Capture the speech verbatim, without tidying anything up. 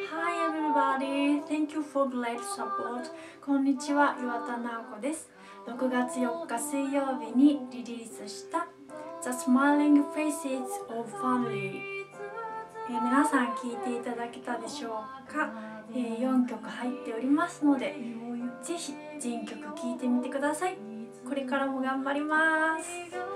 Hi everybody, thank you for great support. こんにちは、岩田直子です。ろくがつよっか水曜日にリリースした The Smiling Faces of Family、えー、皆さん聴いていただけたでしょうか、えー、よんきょく入っておりますので、ぜひ全曲聴いてみてください。これからも頑張ります。